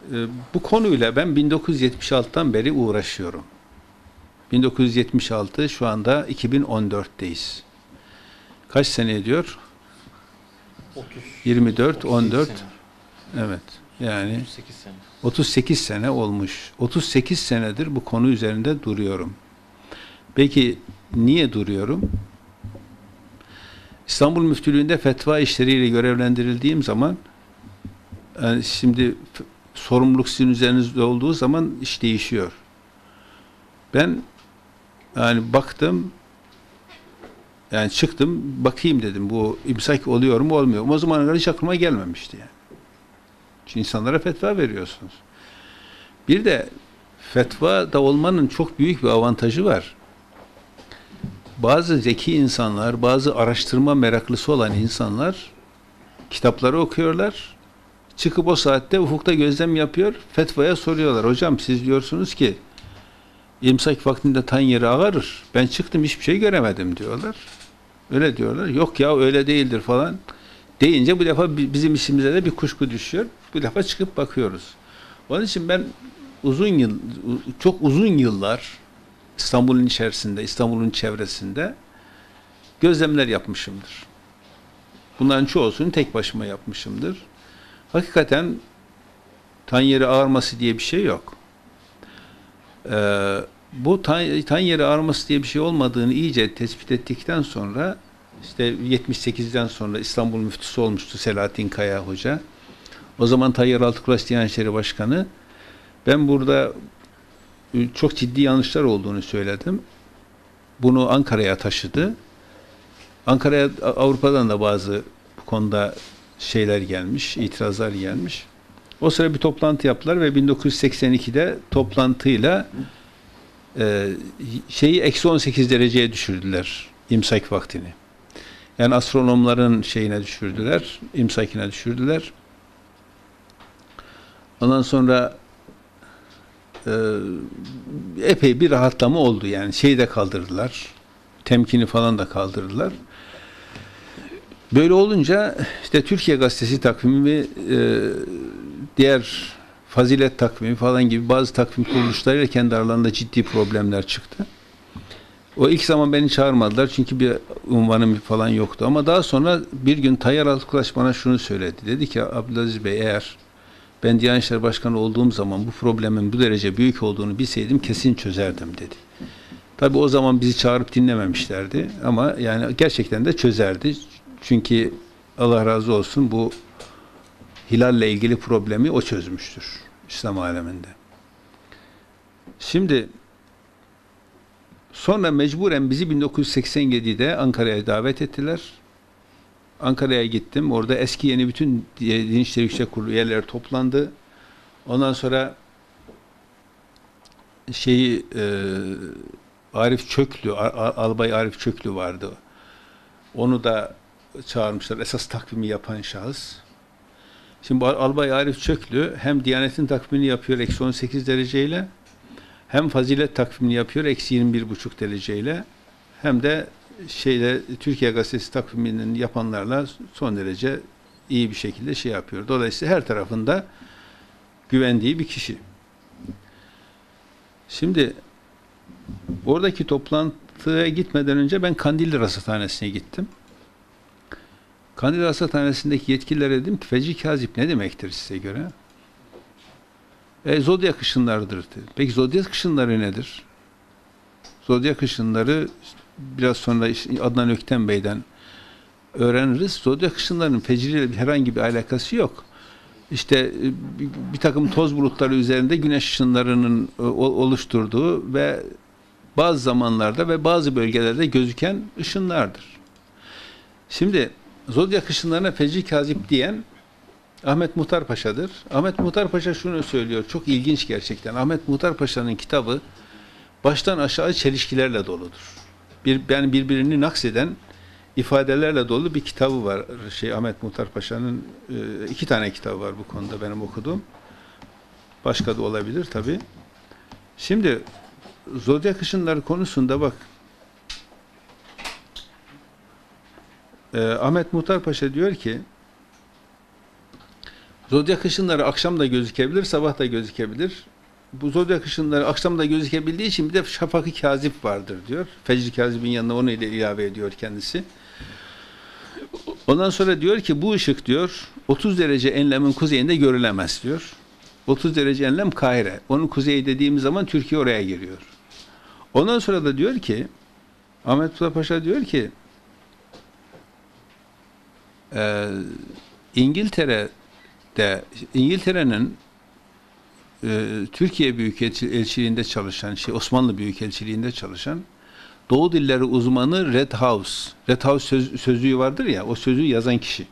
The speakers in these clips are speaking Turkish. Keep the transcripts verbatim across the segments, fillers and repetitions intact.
e, bu konuyla ben bin dokuz yüz yetmiş altıdan beri uğraşıyorum. bin dokuz yüz yetmiş altı, şu anda iki bin on dörtteyiz. Kaç sene ediyor? otuz, yirmi dört, on dört. sene. Evet. Yani otuz sekiz sene. otuz sekiz sene olmuş. otuz sekiz senedir bu konu üzerinde duruyorum. Peki niye duruyorum? İstanbul Müftülüğü'nde fetva işleriyle görevlendirildiğim zaman, yani şimdi sorumluluk sizin üzerinizde olduğu zaman iş değişiyor. Ben yani baktım, yani çıktım, bakayım dedim, bu imsak oluyor mu olmuyor mu? O zamana kadar hiç aklıma gelmemişti yani. Çünkü insanlara fetva veriyorsunuz. Bir de fetva da olmanın çok büyük bir avantajı var. Bazı zeki insanlar, bazı araştırma meraklısı olan insanlar kitapları okuyorlar. Çıkıp o saatte ufukta gözlem yapıyor, fetvaya soruyorlar. Hocam siz diyorsunuz ki imsak vaktinde tan yeri ağarır. Ben çıktım hiçbir şey göremedim diyorlar. Öyle diyorlar. Yok ya öyle değildir falan. Deyince bu defa bizim işimize de bir kuşku düşüyor. Bu defa çıkıp bakıyoruz. Onun için ben uzun yıl, çok uzun yıllar İstanbul'un içerisinde, İstanbul'un çevresinde gözlemler yapmışımdır. Bunların çoğusunu tek başıma yapmışımdır. Hakikaten tan yeri ağarması diye bir şey yok. Ee, bu tan, tan yeri ağarması diye bir şey olmadığını iyice tespit ettikten sonra, işte yetmiş sekizden sonra İstanbul müftüsü olmuştu Selahattin Kaya Hoca. O zaman Tayyar Altıkulaş Diyanet İşleri Başkanı. Ben burada çok ciddi yanlışlar olduğunu söyledim. Bunu Ankara'ya taşıdı. Ankara'ya Avrupa'dan da bazı bu konuda şeyler gelmiş, itirazlar gelmiş. O sıra bir toplantı yaptılar ve bin dokuz yüz seksen ikide toplantıyla e, şeyi eksi on sekiz dereceye düşürdüler imsak vaktini. Yani astronomların şeyine düşürdüler, imsakine düşürdüler. Ondan sonra e, epey bir rahatlama oldu yani. Şeyi de kaldırdılar, temkini falan da kaldırdılar. Böyle olunca işte Türkiye Gazetesi takvimi, e, diğer Fazilet takvimi falan gibi bazı takvim kuruluşlarıyla kendi aralarında ciddi problemler çıktı. O ilk zaman beni çağırmadılar çünkü bir unvanım falan yoktu. Ama daha sonra bir gün Tayyar Altıkulaş bana şunu söyledi. Dedi ki Abdülaziz Bey, eğer ben Diyanet İşleri Başkanı olduğum zaman bu problemin bu derece büyük olduğunu bilseydim kesin çözerdim dedi. Tabii o zaman bizi çağırıp dinlememişlerdi ama yani gerçekten de çözerdi. Çünkü Allah razı olsun bu hilalle ilgili problemi o çözmüştür İslam aleminde. Şimdi sonra mecburen bizi bin dokuz yüz seksen yedide Ankara'ya davet ettiler. Ankara'ya gittim. Orada eski yeni bütün Din İşleri Yüksek Kurulu üyeleri toplandı. Ondan sonra şeyi e, Arif Çöklü, Albay Arif Çöklü vardı. Onu da çağırmışlar. Esas takvimi yapan şahıs. Şimdi Albay Arif Çöklü hem Diyanet'in takvimini yapıyor eksi on sekiz dereceyle, hem Fazilet takvimini yapıyor eksi yirmi bir buçuk dereceyle, hem de şeyle Türkiye Gazetesi takviminin yapanlarla son derece iyi bir şekilde şey yapıyor. Dolayısıyla her tarafında güvendiği bir kişi. Şimdi oradaki toplantıya gitmeden önce ben Kandilli Rasathanesi'ne gittim. Kandilli Rasathanesi'ndeki yetkililere dedim ki feci kazip ne demektir size göre? E, zodyak ışınlarıdır dedi. Peki zodyak ışınları nedir? Zodyak ışınları biraz sonra Adnan Ökten Bey'den öğreniriz. Zodyak ışınlarının fecriyle herhangi bir alakası yok. İşte bir, bir takım toz bulutları üzerinde güneş ışınlarının oluşturduğu ve bazı zamanlarda ve bazı bölgelerde gözüken ışınlardır. Şimdi zodyak ışınlarına feci kazip diyen Ahmet Muhtar Paşa'dır. Ahmet Muhtar Paşa şunu söylüyor, çok ilginç gerçekten. Ahmet Muhtar Paşa'nın kitabı baştan aşağı çelişkilerle doludur. Bir, yani birbirini nakseden ifadelerle dolu bir kitabı var. Şey Ahmet Muhtar Paşa'nın e, iki tane kitabı var bu konuda benim okuduğum. Başka da olabilir tabii. Şimdi zodyak ışınları konusunda bak, e, Ahmet Muhtar Paşa diyor ki Zodyak ışınları akşam da gözükebilir, sabah da gözükebilir. Bu zodyak ışınları akşam da gözükebildiği için bir de şafak-ı kazip vardır diyor. Fecr-i kazibin yanına onu ile ilave ediyor kendisi. Ondan sonra diyor ki bu ışık diyor otuz derece enlemin kuzeyinde görülemez diyor. otuz derece enlem Kahire. Onun kuzeyi dediğimiz zaman Türkiye oraya giriyor. Ondan sonra da diyor ki Ahmet Mustafa Paşa diyor ki e, İngiltere'de İngiltere'nin e, Türkiye Büyükelçiliğinde çalışan şey Osmanlı Büyükelçiliğinde çalışan Doğu dilleri uzmanı Red House. Red House söz, sözlüğü vardır ya, o sözlüğü yazan kişi.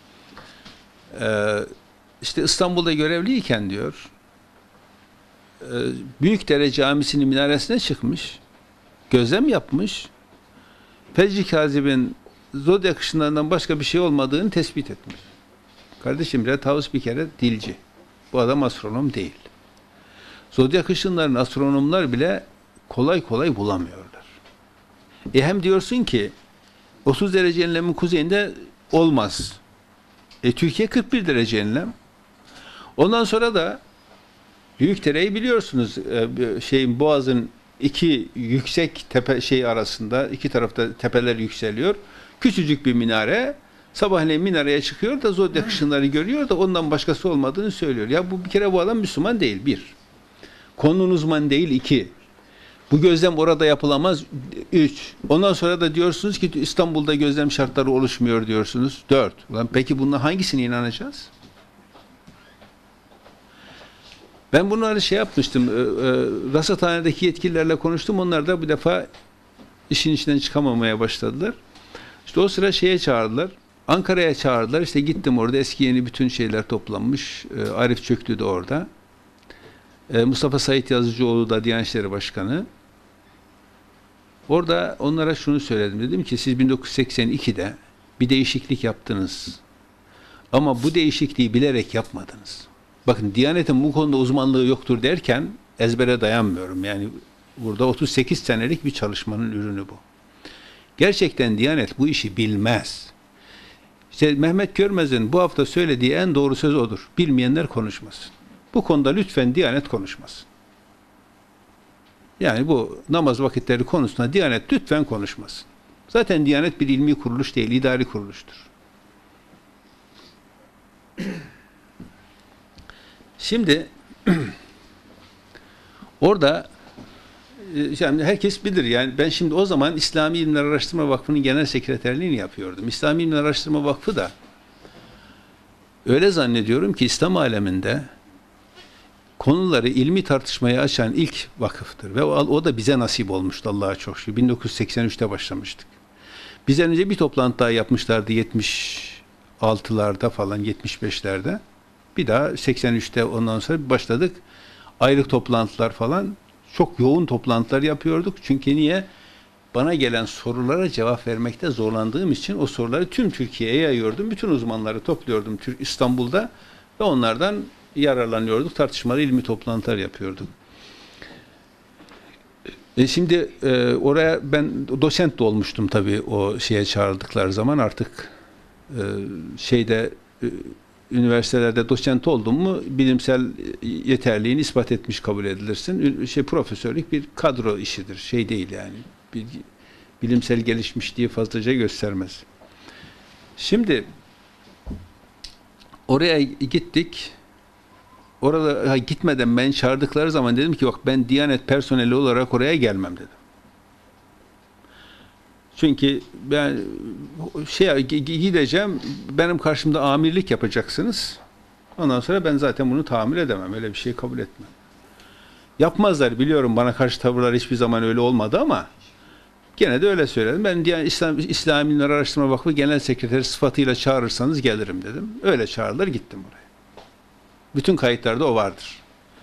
Ee, işte İstanbul'da görevliyken diyor, e, Büyükdere Camisi'nin minaresine çıkmış, gözlem yapmış, Fecr-i Kazib'in zodyak ışınlarından başka bir şey olmadığını tespit etmiş. Kardeşim, Red House bir kere dilci. Bu adam astronom değil. Zodyak ışınlarını astronomlar bile kolay kolay bulamıyorlar. E hem diyorsun ki otuz derece enlemin kuzeyinde olmaz. E Türkiye kırk bir derece enlem. Ondan sonra da Büyükdere'yi biliyorsunuz. E, şeyin Boğaz'ın iki yüksek tepe şey arasında iki tarafta tepeler yükseliyor. Küçücük bir minare. Sabahleyin minareye çıkıyor da zodyak ışınları görüyor da ondan başkası olmadığını söylüyor. Ya bu bir kere bu adam Müslüman değil. Bir. Konunun uzmanı değil. iki. Bu gözlem orada yapılamaz. Üç. Ondan sonra da diyorsunuz ki İstanbul'da gözlem şartları oluşmuyor diyorsunuz. Dört. Ulan peki bununla hangisine inanacağız? Ben bunları şey yapmıştım. E, e, rasathanedeki yetkililerle konuştum. Onlar da bu defa işin içinden çıkamamaya başladılar. İşte o sıra şeye çağırdılar. Ankara'ya çağırdılar. İşte gittim orada. Eski yeni bütün şeyler toplanmış. E, Arif Çöktü de orada. E, Mustafa Sait Yazıcıoğlu da Diyanet İşleri Başkanı. Orada onlara şunu söyledim. Dedim ki siz bin dokuz yüz seksen ikide bir değişiklik yaptınız. Ama bu değişikliği bilerek yapmadınız. Bakın Diyanet'in bu konuda uzmanlığı yoktur derken ezbere dayanmıyorum. Yani burada otuz sekiz senelik bir çalışmanın ürünü bu. Gerçekten Diyanet bu işi bilmez. İşte Mehmet Görmez'in bu hafta söylediği en doğru söz odur. Bilmeyenler konuşmasın. Bu konuda lütfen Diyanet konuşmasın. Yani bu namaz vakitleri konusunda Diyanet lütfen konuşmasın. Zaten Diyanet bir ilmi kuruluş değil, idari kuruluştur. Şimdi orada yani herkes bilir yani ben şimdi o zaman İslami İlimler Araştırma Vakfı'nın genel sekreterliğini yapıyordum. İslami İlimler Araştırma Vakfı da öyle zannediyorum ki İslam aleminde konuları ilmi tartışmaya açan ilk vakıftır. Ve o, o da bize nasip olmuştu Allah'a çok şükür. bin dokuz yüz seksen üçte başlamıştık. Bizden önce bir toplantı daha yapmışlardı yetmiş altılarda falan, yetmiş beşlerde. Bir daha seksen üçte ondan sonra başladık. Ayrı toplantılar falan. Çok yoğun toplantılar yapıyorduk. Çünkü niye? Bana gelen sorulara cevap vermekte zorlandığım için o soruları tüm Türkiye'ye yayıyordum. Bütün uzmanları topluyordum İstanbul'da ve onlardan yararlanıyorduk. Tartışmalı ilmi toplantılar yapıyorduk. E şimdi e, oraya ben doçent de olmuştum tabii o şeye çağırdıkları zaman artık e, şeyde e, üniversitelerde doçent oldun mu bilimsel yeterliğini ispat etmiş kabul edilirsin. Şey profesörlük bir kadro işidir. Şey değil yani. Bilgi, bilimsel gelişmişliği fazlaca göstermez. Şimdi oraya gittik. Orada gitmeden beni çağırdıkları zaman dedim ki bak ben Diyanet personeli olarak oraya gelmem dedim. Çünkü ben şey gideceğim, benim karşımda amirlik yapacaksınız. Ondan sonra ben zaten bunu tahammül edemem. Öyle bir şey kabul etmem. Yapmazlar biliyorum. Bana karşı tavırlar hiçbir zaman öyle olmadı ama gene de öyle söyledim. Ben Diyanet İslam İslami İlimler Araştırma Vakfı Genel Sekreteri sıfatıyla çağırırsanız gelirim dedim. Öyle çağırdılar, gittim oraya. Bütün kayıtlarda o vardır.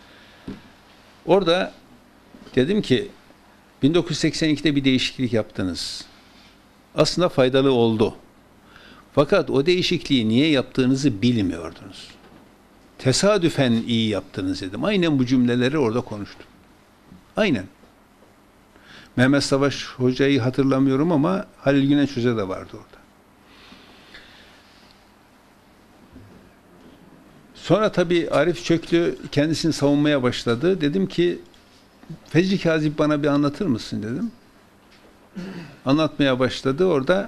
Orada dedim ki bin dokuz yüz seksen ikide bir değişiklik yaptınız. Aslında faydalı oldu. Fakat o değişikliği niye yaptığınızı bilmiyordunuz. Tesadüfen iyi yaptınız dedim. Aynen bu cümleleri orada konuştum. Aynen. Mehmet Savaş Hoca'yı hatırlamıyorum ama Halil Güneş Hoca da vardı orada. Sonra tabii Arif Çöklü kendisini savunmaya başladı. Dedim ki Fecri Kazip bana bir anlatır mısın dedim. Anlatmaya başladı. Orada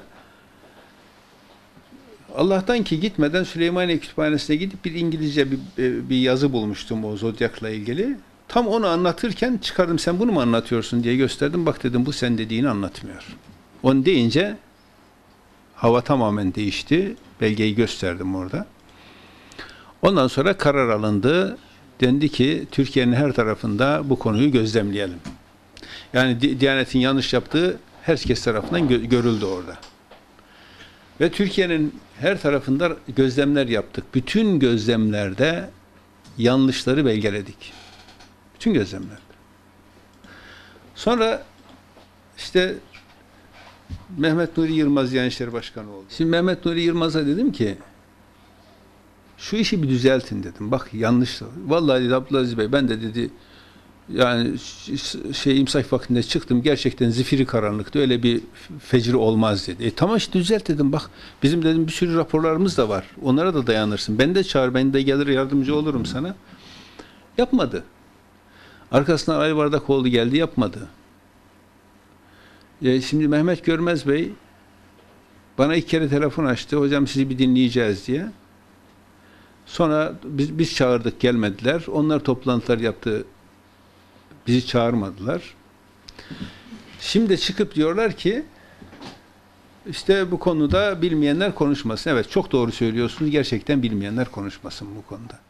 Allah'tan ki gitmeden Süleymaniye Kütüphanesi'ne gidip bir İngilizce bir, bir yazı bulmuştum o Zodyak'la ilgili. Tam onu anlatırken çıkardım, sen bunu mu anlatıyorsun diye gösterdim. Bak dedim, bu sen dediğini anlatmıyor. Onu deyince hava tamamen değişti. Belgeyi gösterdim orada. Ondan sonra karar alındı. Dendi ki Türkiye'nin her tarafında bu konuyu gözlemleyelim. Yani Diyanet'in yanlış yaptığı herkes tarafından gö görüldü orada. Ve Türkiye'nin her tarafında gözlemler yaptık. Bütün gözlemlerde yanlışları belgeledik. Bütün gözlemlerde. Sonra işte Mehmet Nuri Yılmaz Diyanet İşleri Başkanı oldu. Şimdi Mehmet Nuri Yılmaz'a dedim ki şu işi bir düzeltin dedim. Bak yanlış. Vallahi dedi Abdülaziz Bey, ben de dedi yani şey imsak vaktinde çıktım, gerçekten zifiri karanlıktı, öyle bir fecri olmaz dedi. E tamam işte düzelt dedim, bak bizim dedim bir sürü raporlarımız da var, onlara da dayanırsın, beni de çağır, ben de gelir yardımcı olurum sana. Yapmadı. Arkasından Ali Bardakoğlu geldi, yapmadı. E şimdi Mehmet Görmez Bey bana iki kere telefon açtı, hocam sizi bir dinleyeceğiz diye. Sonra biz, biz çağırdık, gelmediler. Onlar toplantılar yaptı, bizi çağırmadılar. Şimdi çıkıp diyorlar ki işte bu konuda bilmeyenler konuşmasın. Evet, çok doğru söylüyorsunuz. Gerçekten bilmeyenler konuşmasın bu konuda.